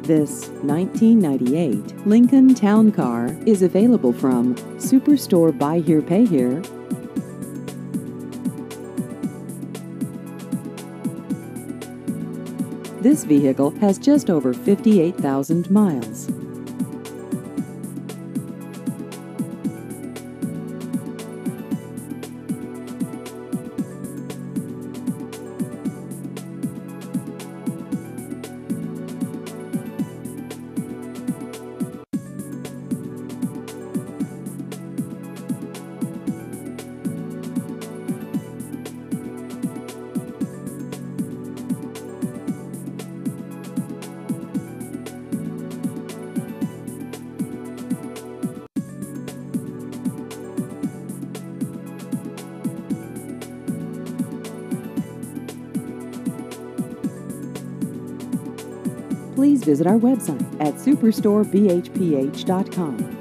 This 1998 Lincoln Town Car is available from Superstore Buy Here Pay Here. This vehicle has just over 58,000 miles. Please visit our website at superstorebhph.com.